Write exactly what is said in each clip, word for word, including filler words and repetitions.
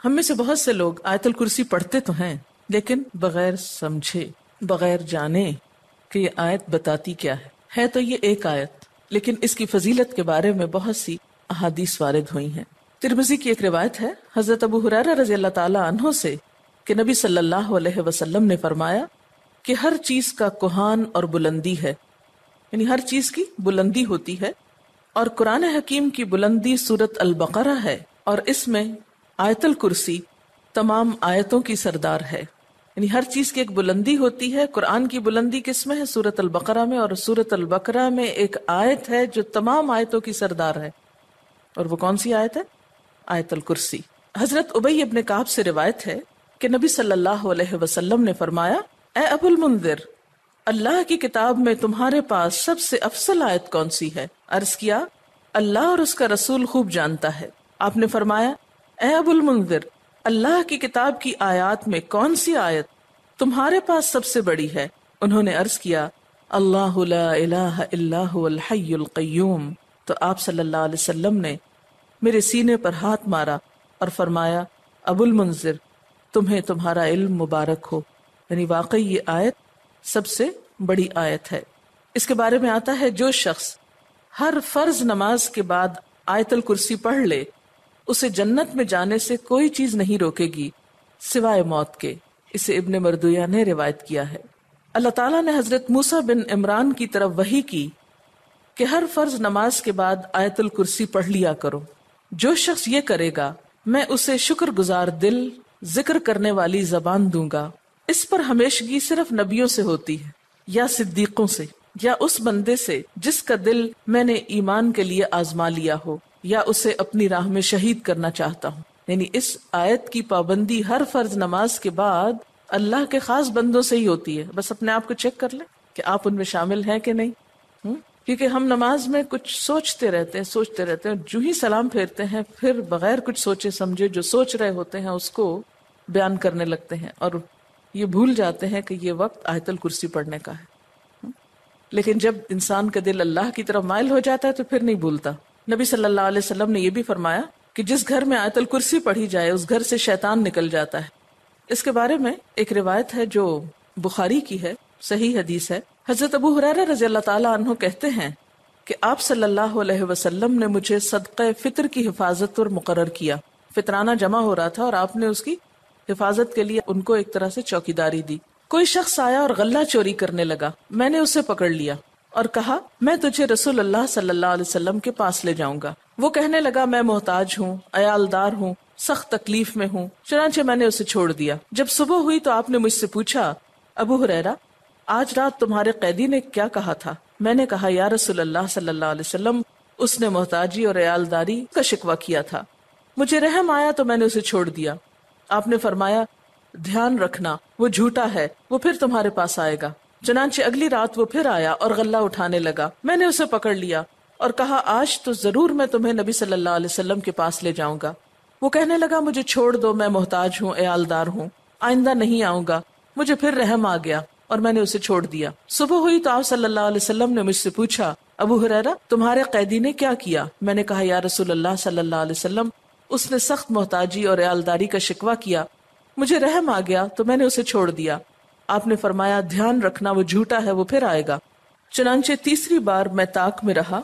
ہم میں سے بہت سے لوگ آیت الکرسی پڑھتے تو ہیں لیکن بغیر سمجھے، بغیر جانے کہ یہ آیت بتاتی کیا ہے ہے تو یہ ایک آیت، لیکن اس کی فضیلت کے بارے میں بہت سی احادیث وارد ہوئی ہیں۔ ترمذی کی ایک روایت ہے حضرت ابو ہریرہ رضی اللہ تعالی عنہ سے کہ نبی صلی اللہ علیہ وسلم نے فرمایا کہ ہر چیز کا کوہان اور بلندی ہے، یعنی ہر چیز کی بلندی ہوتی ہے، اور قرآن حکیم کی بلندی سورت البقرہ ہے، اور اس میں آیت الکرسی تمام آیتوں کی سردار ہے۔ یعنی ہر چیز کی ایک بلندی ہوتی ہے۔ قرآن کی بلندی کس میں ہے؟ سورت البقرہ میں، اور سورت البقرہ میں ایک آیت ہے جو تمام آیتوں کی سردار ہے، اور وہ کون سی آیت ہے؟ آیت الکرسی۔ حضرت ابی ابن کعب سے روایت ہے کہ نبی صلی اللہ علیہ وسلم نے فرمایا، اے ابو المنذر، اللہ کی کتاب میں تمہارے پاس سب سے افضل آیت کون سی ہے؟ عرض کیا، اللہ اور اس کا رسول خوب جانتا ہے۔ آپ نے فرمایا، اے ابو المنذر، اللہ کی کتاب کی آیات میں کون سی آیت تمہارے پاس سب سے بڑی ہے؟ انہوں نے عرض کیا، اللہ لا الہ الا هو الحی القیوم۔ تو آپ صلی اللہ علیہ وسلم نے میرے سینے پر ہاتھ مارا اور فرمایا، ابو المنذر، تمہیں تمہارا علم مبارک ہو، یعنی واقعی یہ آیت سب سے بڑی آیت ہے۔ اس کے بارے میں آتا ہے، جو شخص ہر فرض نماز کے بعد آیت الکرسی پڑھ لے، اسے جنت میں جانے سے کوئی چیز نہیں روکے گی سوائے موت کے۔ اسے ابن مردویہ نے روایت کیا ہے۔ اللہ تعالیٰ نے حضرت موسیٰ بن عمران کی طرف وحی کی کہ ہر فرض نماز کے بعد آیت الکرسی پڑھ لیا کرو۔ جو شخص یہ کرے گا میں اسے شکر گزار دل، ذکر کرنے والی زبان دوں گا۔ اس پر ہمیشگی صرف نبیوں سے ہوتی ہے، یا صدیقوں سے، یا اس بندے سے جس کا دل میں نے ایمان کے لیے آزما لیا ہو، یا اسے اپنی راہ میں شہید کرنا چاہتا ہوں۔ یعنی اس آیت کی پابندی ہر فرض نماز کے بعد اللہ کے خاص بندوں سے ہی ہوتی ہے۔ بس اپنے آپ کو چیک کر لیں کہ آپ ان میں شامل ہیں کہ نہیں۔ ہم؟ کیونکہ ہم نماز میں کچھ سوچتے رہتے ہیں سوچتے رہتے ہیں جو ہی سلام پھیرتے ہیں پھر بغیر کچھ سوچے سمجھے جو سوچ رہے ہوتے ہیں اس کو بیان کرنے لگتے ہیں، اور یہ بھول جاتے ہیں کہ یہ وقت آیت الکرسی پڑھنے کا ہے۔ لیکن جب انسان کا دل اللہ کی طرف مائل ہو جاتا ہے تو پھر نہیں بھولتا۔ نبی صلی اللہ علیہ وسلم نے یہ بھی فرمایا کہ جس گھر میں آیت الکرسی پڑھی جائے اس گھر سے شیطان نکل جاتا ہے۔ اس کے بارے میں ایک روایت ہے جو بخاری کی ہے، صحیح حدیث ہے۔ حضرت ابو ہریرہ رضی اللہ تعالیٰ عنہ کہتے ہیں کہ آپ صلی اللہ علیہ وسلم نے مجھے صدقہ فطر کی حفاظت پر مقرر کیا۔ فطرانہ جمع ہو رہا تھا اور آپ نے اس کی حفاظت کے لیے ان کو ایک طرح سے چوکیداری دی۔ کوئی شخص آیا اور غلہ چوری کرنے لگا، میں نے اسے پکڑ لیا اور کہا، میں تجھے رسول اللہ صلی اللہ علیہ وسلم کے پاس لے جاؤں گا۔ وہ کہنے لگا، میں محتاج ہوں، عیالدار ہوں، سخت تکلیف میں ہوں، چنانچہ میں نے اسے چھوڑ دیا۔ جب صبح ہوئی تو آپ نے مجھ سے پوچھا، ابو ہریرہ، آج رات تمہارے قیدی نے کیا کہا تھا؟ میں نے کہا، یا رسول اللہ صلی اللہ علیہ وسلم، اس نے محتاجی اور عیالداری کا شکوہ کیا تھا، مجھے رحم آیا تو میں نے اسے چھوڑ دیا۔ آپ نے فرمایا، دھیان رکھنا، وہ جھوٹا ہے، وہ پھر تمہارے پاس آئے گا۔ چنانچہ اگلی رات وہ پھر آیا اور غلہ اٹھانے لگا، میں نے اسے پکڑ لیا اور کہا، آج تو ضرور میں تمہیں نبی صلی اللہ علیہ وسلم کے پاس لے جاؤں گا۔ وہ کہنے لگا، مجھے چھوڑ دو، میں محتاج ہوں، عیالدار ہوں، آئندہ نہیں آؤں گا۔ مجھے پھر رحم آ گیا اور میں نے اسے چھوڑ دیا۔ صبح ہوئی تو آپ صلی اللہ علیہ وسلم نے مجھ سے پوچھا، ابو ہریرہ، تمہارے قیدی نے کیا کیا؟ میں نے کہا، یا رسول اللہ صلی اللہ علیہ وسلم، اس نے سخت محتاجی اور عیالداری کا شکوہ کیا، مجھے رحم آ گیا تو میں نے اسے چھوڑ دیا۔ آپ نے فرمایا، دھیان رکھنا، وہ جھوٹا ہے، وہ پھر آئے گا۔ چنانچہ تیسری بار میں طاق میں رہا،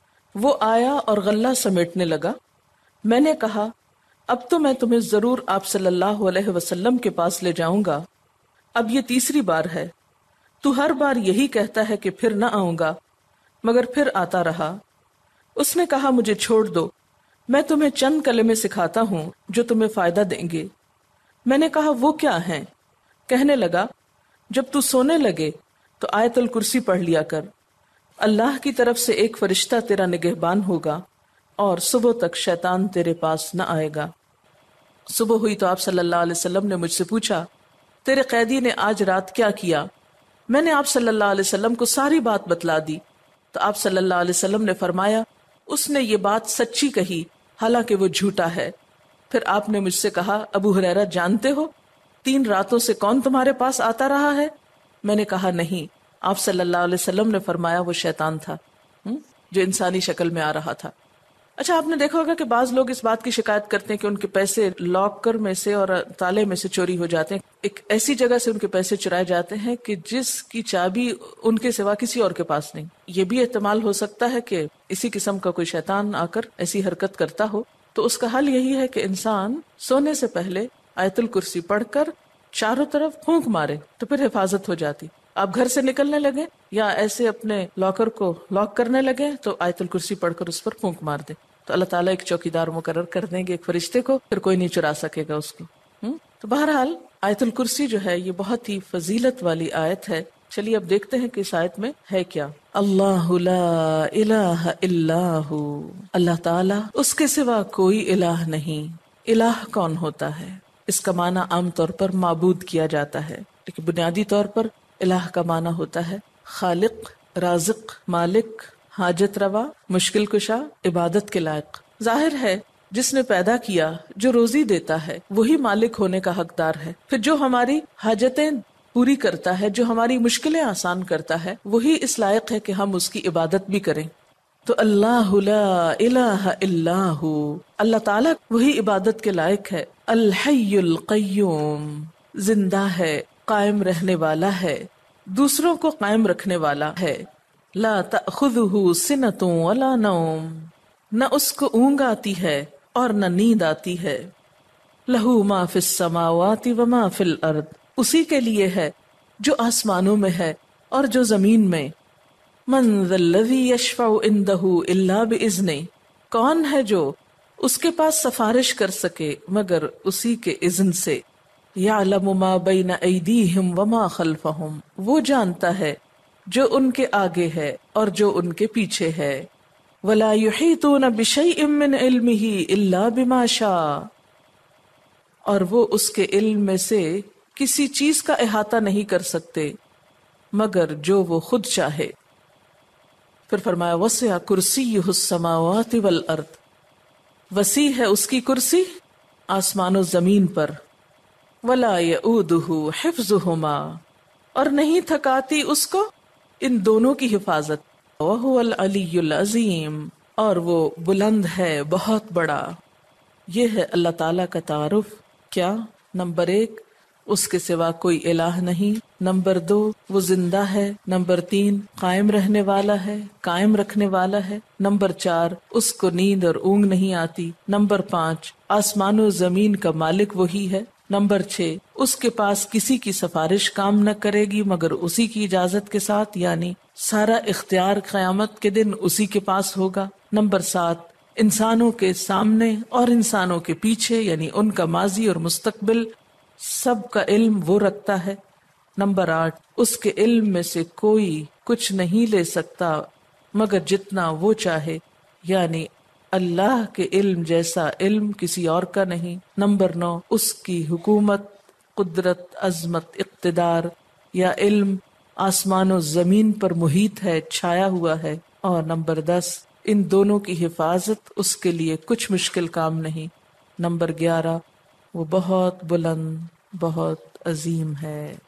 وہ آیا اور غلہ سمیٹنے لگا۔ میں نے کہا، اب تو میں تمہیں ضرور آپ صلی اللہ علیہ وسلم کے پاس لے جاؤں گا، اب یہ تیسری بار ہے، تو ہر بار یہی کہتا ہے کہ پھر نہ آؤں گا، مگر پھر آتا رہا۔ اس نے کہا، مجھے چھوڑ دو، میں تمہیں چند کلمے سکھاتا ہوں جو تمہیں فائدہ دیں گے۔ میں نے کہا، وہ کیا ہیں؟ کہنے لگا، جب تو سونے لگے تو آیت الکرسی پڑھ لیا کر، اللہ کی طرف سے ایک فرشتہ تیرا نگہبان ہوگا اور صبح تک شیطان تیرے پاس نہ آئے گا۔ صبح ہوئی تو آپ صلی اللہ علیہ وسلم نے مجھ سے پوچھا، تیرے قیدی نے آج رات کیا کیا؟ میں نے آپ صلی اللہ علیہ وسلم کو ساری بات بتلا دی تو آپ صلی اللہ علیہ وسلم نے فرمایا، اس نے یہ بات سچی کہی، حالانکہ وہ جھوٹا ہے۔ پھر آپ نے مجھ سے کہا، ابو ہریرہ، جانتے ہو تین راتوں سے کون تمہارے پاس آتا رہا ہے؟ میں نے کہا، نہیں۔ آپ صلی اللہ علیہ وسلم نے فرمایا، وہ شیطان تھا جو انسانی شکل میں آ رہا تھا۔ اچھا آپ نے دیکھا ہوگا کہ بعض لوگ اس بات کی شکایت کرتے ہیں کہ ان کے پیسے لاکر میں سے اور تالے میں سے چوری ہو جاتے ہیں. ایک ایسی جگہ سے ان کے پیسے چرائے جاتے ہیں کہ جس کی چابی ان کے سوا کسی اور کے پاس نہیں. یہ بھی احتمال ہو سکتا ہے کہ اسی قسم کا کوئی شیطان آ کر ایسی حرکت کرتا ہو. تو اس کا حل یہی ہے کہ انسان سونے سے پہلے آیت الکرسی پڑھ کر چاروں طرف پھونک مارے تو پھر حفاظت ہو جاتی. آپ گھر سے نکلنے لگے یا ایسے اپنے لاکر کو لاک کرنے لگے تو آیت الکرسی پڑھ کر اس پر پھونک مار دیں تو اللہ تعالیٰ ایک چوکیدار مقرر کر دیں گے، ایک فرشتے کو، پھر کوئی نہیں چرا سکے گا اس کو. ہم؟ تو بہرحال آیت الکرسی جو ہے یہ بہت ہی فضیلت والی آیت ہے. چلیے اب دیکھتے ہیں کہ اس آیت میں ہے کیا. اللہ لا الہ الا ہو، اللہ تعالیٰ اس کے سوا کوئی الہ نہیں. الہ کون ہوتا ہے؟ اس کا معنی عام طور پر معبود کیا جاتا ہے، لیکن بنیادی طور پر الہ کا معنی ہوتا ہے خالق، رازق، مالک، حاجت روا، مشکل کشا، عبادت کے لائق. ظاہر ہے جس نے پیدا کیا، جو روزی دیتا ہے، وہی مالک ہونے کا حقدار ہے. پھر جو ہماری حاجتیں پوری کرتا ہے، جو ہماری مشکلیں آسان کرتا ہے، وہی اس لائق ہے کہ ہم اس کی عبادت بھی کریں. تو اللہ لا الہ الا ہو، اللہ تعالیٰ وہی عبادت کے لائق ہے. الحی القیوم، زندہ ہے، قائم رہنے والا ہے، دوسروں کو قائم رکھنے والا ہے. لا تأخذہ سنۃ ولا نوم، نہ اس کو اونگ آتی ہے اور نہ نیند آتی ہے. لہ ما فی السماوات وما فی الارض، اسی کے لیے ہے جو آسمانوں میں ہے اور جو زمین میں. من ذا الذی یشفع عندہ الا باذنہ، کون ہے جو اس کے پاس سفارش کر سکے مگر اسی کے اذن سے. یعلم ما بین ایدیہم وما خلفہم، وہ جانتا ہے جو ان کے آگے ہے اور جو ان کے پیچھے ہے. ولا یحیطون بشیء من علمہ الا بما شاء، اور وہ اس کے علم میں سے کسی چیز کا احاطہ نہیں کر سکتے مگر جو وہ خود چاہے. پھر فرمایا وسع کرسیہ السماوات والارض، وسیع ہے اس کی کرسی آسمان و زمین پر. ولا یؤودہ حفظہما، اور نہیں تھکاتی اس کو ان دونوں کی حفاظت. وہو العلی العظیم، اور وہ بلند ہے، بہت بڑا. یہ ہے اللہ تعالیٰ کا تعارف. کیا؟ نمبر ایک، اس کے سوا کوئی الہ نہیں. نمبر دو، وہ زندہ ہے. نمبر تین، قائم رہنے والا ہے، قائم رکھنے والا ہے. نمبر چار، اس کو نیند اور اونگ نہیں آتی. نمبر پانچ، آسمان و زمین کا مالک وہی ہے. نمبر چھ، اس کے پاس کسی کی سفارش کام نہ کرے گی مگر اسی کی اجازت کے ساتھ، یعنی سارا اختیار قیامت کے دن اسی کے پاس ہوگا. نمبر سات، انسانوں کے سامنے اور انسانوں کے پیچھے، یعنی ان کا ماضی اور مستقبل سب کا علم وہ رکھتا ہے. نمبر آٹھ، اس کے علم میں سے کوئی کچھ نہیں لے سکتا مگر جتنا وہ چاہے، یعنی اللہ کے علم جیسا علم کسی اور کا نہیں. نمبر نو، اس کی حکومت، قدرت، عظمت، اقتدار یا علم آسمان و زمین پر محیط ہے، چھایا ہوا ہے. اور نمبر دس، ان دونوں کی حفاظت اس کے لیے کچھ مشکل کام نہیں. نمبر گیارہ، وہ بہت بلند، بہت عظیم ہے.